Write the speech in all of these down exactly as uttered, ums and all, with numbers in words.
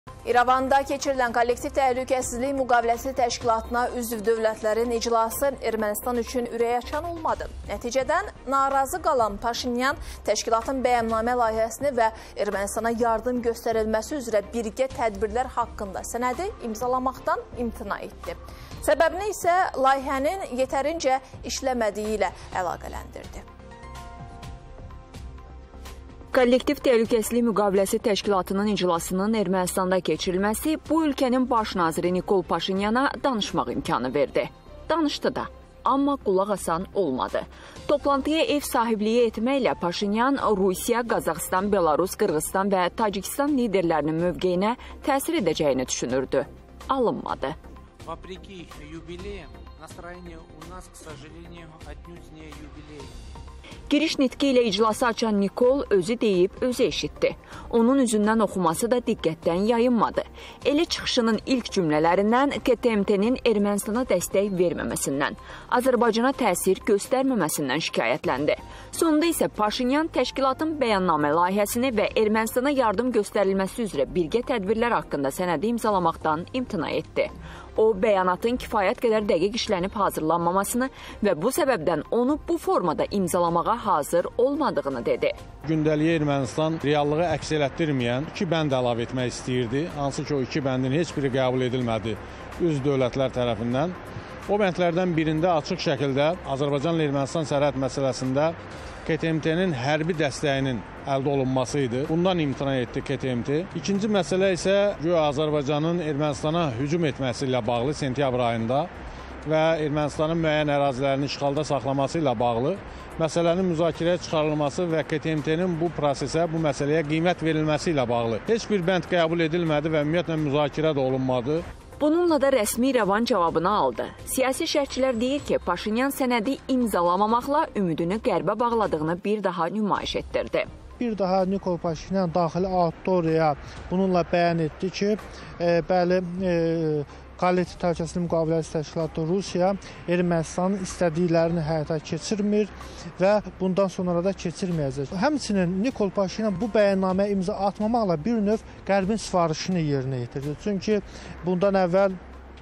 İrəvanda keçirilən kollektiv təhlükəsizlik müqaviləsi təşkilatına üzv dövlətlərin iclası Ermənistan üçün ürəkaçan olmadı. Nəticədən narazı qalan Paşinyan təşkilatın bəyannamə layihəsini və Ermənistana yardım göstərilməsi üzrə birgə tədbirlər haqqında sənədi imzalamaqdan imtina etdi. Səbəbini isə layihənin yetərincə işləmədiyi ilə əlaqələndirdi. Kollektiv Təhlükəsizlik Müqaviləsi Təşkilatının iclasının Ermənistanda keçirilməsi bu ölkənin baş naziri Nikol Paşinyana danışmaq imkanı verdi. Danışdı da, amma qulaq asan olmadı. Toplantıya ev sahibliyi etməklə Paşinyan Rusiya, Qazaxıstan, Belarus, Qırğızstan və Tacikistan liderlərinin mövqeyinə təsir edəcəyini düşünürdü. Alınmadı. Вопреки юбилеям, настроение у нас, к сожалению, отнюдь не юбилей. Giriş nitqi ilə iclası açan Nikol özü deyib, özü eşitdi. Onun üzündən oxuması da diqqətdən yayınmadı. Elə çıxışının ilk cümlələrindən K T M T-nin Ermənistana dəstək verməməsindən, Azərbaycana təsir göstərməməsindən şikayətləndi. Sonunda isə Paşinyan təşkilatın bəyannamə layihəsini və Ermənistana yardım göstərilməsi üzrə birgə tədbirlər haqqında sənədi imzalamaqdan imtina etdi. O, bəyanatın kifayət qədər dəqiq işlənib hazırlanmamasını və bu səbəbdən onu bu formada imzalamağa hazır olmadığını dedi. Gündəliyə Ermənistan reallığı əks elətdirməyən iki bənd əlavə etmək istəyirdi. Hansı ki, o iki bəndin heç biri qəbul edilmədi üzv dövlətlər tərəfindən. O bəndlərdən birində açıq şəkildə Azərbaycanla Ermənistan sərhəd məsələsində K T M T-nin hərbi dəstəyinin əldə olunması idi. Bundan imtina etdi K T M T. İkinci məsələ isə güya Azərbaycanın Ermənistana hücum etməsi ilə bağlı sentyabr ayında və Ermənistanın müəyyən ərazilərini işğalda saxlaması ilə bağlı məsələnin müzakirəyə çıxarılması və K T M T-nin bu prosesə, bu məsələyə qiymət verilməsi ilə bağlı. Heç bir bənd qəbul edilmədi və ümumiyyətlə müzakirə də olunmadı. Bununla da rəsmi İrəvan cavabını aldı. Siyasi şərhçilər deyir ki, Paşinyan sənədi imzalamamaqla ümidini qərbə bağladığını bir daha nümayiş etdirdi. Bir daha Nikol Paşinyan daxili auditoriyaya bununla bəyan etdi ki, e, bəli, e, Kollektiv Təhlükəsizlik Müqaviləsi Təşkilatı Rusiya Ermənistanın istədiklərini həyata keçirmir və bundan sonra da keçirməyəcək. Həmçinin Nikol Paşinyan bu bəyannaməyə imza atmamaqla bir növ Qərbin sifarişini yerinə yetirdi. Çünki bundan əvvəl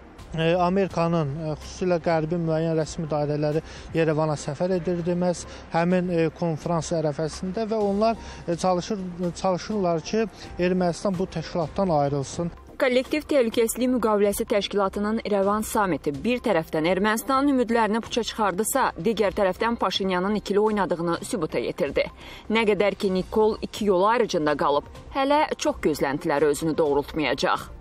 e, Amerikanın, e, xüsusilə Qərbin müəyyən rəsmi dairələri Yerevana səfər edirdi məhz həmin e, konferans ərəfəsində və onlar e, çalışır, çalışırlar ki, Ermənistan bu təşkilatdan ayrılsın. Kollektiv Təhlükəsizlik Müqaviləsi Təşkilatının İrəvan samiti bir tərəfdən Ermənistanın ümidlərini puça çıxardısa, digər tərəfdən Paşinyanın ikili oynadığını sübuta yetirdi. Nə qədər ki, Nikol iki yol ayrıcında qalıb, hələ çox gözləntiləri özünü doğrultmayacaq.